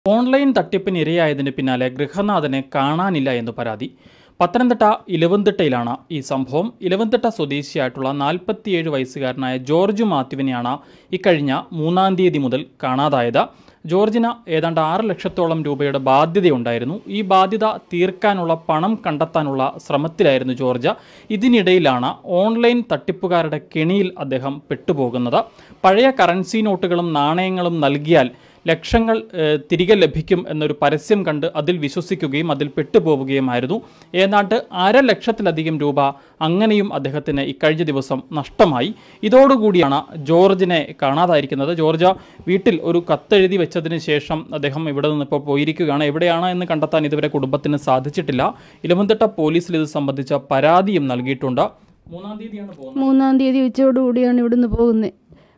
Online തട്ടിപ്പിന് ഇരയായതിന് പിന്നാലെ ഗൃഹനാഥനെ കാണാനില്ല എന്ന് പരാതി. പത്തനംതിട്ട ഇലവന്തിട്ടയിലാണ് ഈ സംഭവം. ഇലവന്തിട്ട സ്വദേശിയായിട്ടുള്ള 47 വയസ്സുകാരനായ ജോർജ് മാത്യുവിനെയാണ് ഇക്കഴിഞ്ഞ 3-ാം തീയതി മുതൽ കാണാതായത്. ജോർജിന് ഏതാണ്ട് 6 ലക്ഷത്തോളം രൂപയുടെ ബാധ്യതയുണ്ടായിരുന്നു. ഈ ബാധ്യത തീർക്കാനുള്ള പണം കണ്ടെത്താനുള്ള ശ്രമത്തിലായിരുന്നു ജോർജ്. ഇതിനിടയിലാണ് ഓൺലൈൻ തട്ടിപ്പുകാരുടെ കെണിയിൽ അദ്ദേഹം പെട്ടുപോകുന്നത്. പഴയ കറൻസി നോട്ടുകളും നാണയങ്ങളും നൽകിയാൽ ലക്ഷങ്ങൾ തിരികെ ലഭിക്കും എന്നൊരു പരസ്യം കണ്ട് അതിൽ വിശ്വസിക്കുകയും അതിൽ പെട്ടുപോവുകയുമായിരുന്നു. ഏതാണ്ട് 1/2 ലക്ഷത്തിലധികം രൂപ അങ്ങനെയും അദ്ദേഹത്തിന് ഇക്കഴിഞ്ഞ ദിവസം നഷ്ടമായി. ഇതോടുകൂടിയാണ് ജോർജിനെ കാണാതായിരിക്കുന്നത്. ജോർജ് വീട്ടിൽ ഒരു കത്തെഴുതി വെച്ചതിന് ശേഷം അദ്ദേഹം ഇവിടെ നിന്ന് ഇപ്പോൾ പോയിരിക്കുകയാണ്. എവിടെയാണ് എന്ന് കണ്ടെത്താൻ ഇതുവരെ കുടുംബത്തിന് സാധിച്ചിട്ടില്ല. ഇലവന്തിട്ട പോലീസിൽ ഇത് സംബന്ധിച്ച പരാതിയും നൽകിയിട്ടുണ്ട്. 3-ാം തീയതി ഉച്ചയോടുകൂടിയാണ് ഇവിടുന്ന് പോകുന്നത്.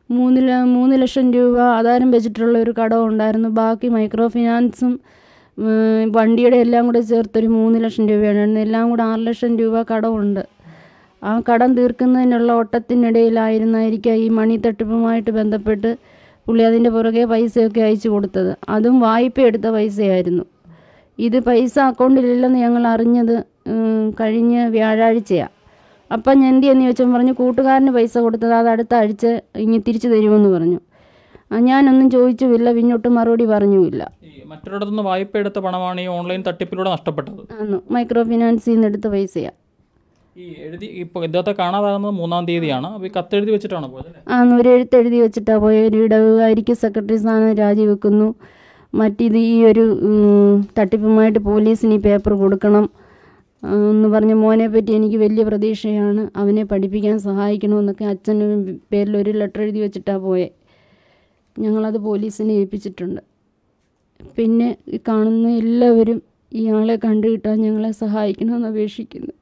3 ലക്ഷം രൂപ ആധാരം വെച്ചിട്ടുള്ള ഒരു കടം ഉണ്ടായിരുന്നു. ബാക്കി മൈക്രോ ഫിനാൻസും വണ്ടിയുടെ എല്ലാം കൂടെ ചേർത്തൊരു 3 ലക്ഷം രൂപയാണ്. എല്ലാം കൂടെ 6 ലക്ഷം രൂപ കടമുണ്ട്. ആ കടം തീർക്കുന്നതിനുള്ള ഓട്ടത്തിനിടയിലായിരുന്നായിരിക്കാം ഈ മണി തട്ടിപ്പുമായിട്ട് ബന്ധപ്പെട്ട് പുള്ളി അതിൻ്റെ പുറകെ പൈസയൊക്കെ അയച്ചു കൊടുത്തത്. അതും വായ്പ എടുത്ത പൈസയായിരുന്നു. ഇത് പൈസ അക്കൗണ്ടിലില്ലെന്ന് ഞങ്ങൾ അറിഞ്ഞത് കഴിഞ്ഞ വ്യാഴാഴ്ചയാണ്. അപ്പം ഞാൻ എന്തിയെന്ന് ചോദിച്ചാൽ പറഞ്ഞു കൂട്ടുകാരന് പൈസ കൊടുത്തത് അത് അടുത്ത ആഴ്ച ഇനി തിരിച്ചു തരുമെന്ന് പറഞ്ഞു. ഞാനൊന്നും ചോദിച്ചുമില്ല, പിന്നോട്ട് മറുപടി പറഞ്ഞുമില്ല. മറ്റൊരിടത്തുനിന്ന് വായ്പ എടുത്ത പണമാണ് ഈ ഓൺലൈൻ തട്ടിപ്പിലൂടെ നഷ്ടപ്പെട്ടത്. മൈക്രോ ഫിനാൻസിൽ നിന്ന് എടുത്ത പൈസയാണ്. ഈ എഴുതി ഇപ്പോൾ ഇദ്ദേഹത്തെ കാണാതാകുന്നത് 3-ാം തീയതിയാണ്. അപ്പോൾ ഈ കത്തെഴുതി വെച്ചിട്ടാണ് പോയത്? ഒരു എഴുത്തെഴുതി വെച്ചിട്ടാണ് പോയത്. ഒരു ഇടവുകാരിക്ക് സെക്രട്ടറി സ്ഥാനം രാജിവെക്കുന്നു, മറ്റിത് ഈ ഒരു തട്ടിപ്പുമായിട്ട് പോലീസിന് ഈ പേപ്പർ കൊടുക്കണം എന്ന് പറഞ്ഞ മോനെ പറ്റി എനിക്ക് വലിയ പ്രതീക്ഷയാണ്, അവനെ പഠിപ്പിക്കാൻ സഹായിക്കണമെന്നൊക്കെ അച്ഛൻ്റെ പേരിൽ ഒരു ലെറ്റർ എഴുതി വെച്ചിട്ടാണ് പോയത്. ഞങ്ങളത് പോലീസിനെ ഏൽപ്പിച്ചിട്ടുണ്ട്. പിന്നെ ഈ കാണുന്ന എല്ലാവരും ഇയാളെ കണ്ടു കിട്ടാൻ ഞങ്ങളെ സഹായിക്കണമെന്ന് അപേക്ഷിക്കുന്നു.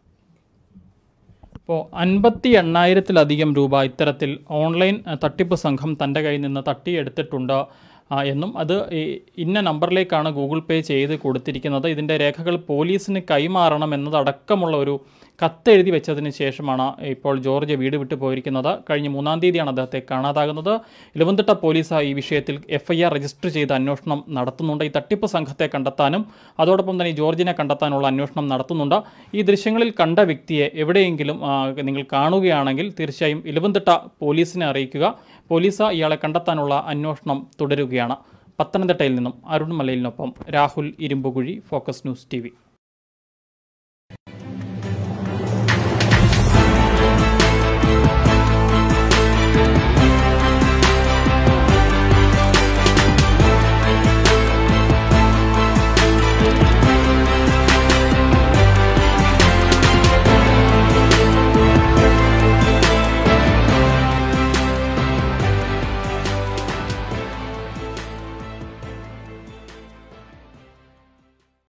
ഇപ്പോൾ 58,000-ത്തിലധികം രൂപ ഇത്തരത്തിൽ ഓൺലൈൻ തട്ടിപ്പ് സംഘം തൻ്റെ കയ്യിൽ നിന്ന് തട്ടിയെടുത്തിട്ടുണ്ട് എന്നും അത് ഇന്ന നമ്പറിലേക്കാണ് ഗൂഗിൾ പേ ചെയ്ത് കൊടുത്തിരിക്കുന്നത്, ഇതിൻ്റെ രേഖകൾ പോലീസിന് കൈമാറണം എന്നതടക്കമുള്ള ഒരു കത്തെഴുതി വെച്ചതിന് ശേഷമാണ് ഇപ്പോൾ ജോർജ് വീട് വിട്ടു പോയിരിക്കുന്നത്. കഴിഞ്ഞ 3-ാം തീയതിയാണ് അദ്ദേഹത്തെ കാണാതാകുന്നത്. ഇലവന്തിട്ട പോലീസ് ഈ വിഷയത്തിൽ FIR രജിസ്റ്റർ ചെയ്ത് അന്വേഷണം നടത്തുന്നുണ്ട്. ഈ തട്ടിപ്പ് സംഘത്തെ കണ്ടെത്താനും അതോടൊപ്പം തന്നെ ഈ ജോർജിനെ കണ്ടെത്താനുള്ള അന്വേഷണം നടത്തുന്നുണ്ട്. ഈ ദൃശ്യങ്ങളിൽ കണ്ട വ്യക്തിയെ എവിടെയെങ്കിലും നിങ്ങൾ കാണുകയാണെങ്കിൽ തീർച്ചയായും ഇലവന്തിട്ട പോലീസിനെ അറിയിക്കുക. പോലീസ് ഇയാളെ കണ്ടെത്താനുള്ള അന്വേഷണം തുടരുകയാണ്. പത്തനംതിട്ടയിൽ നിന്നും അരുൺ മലയിലിനൊപ്പം Rahul Irumpukuzhi, focus news TV.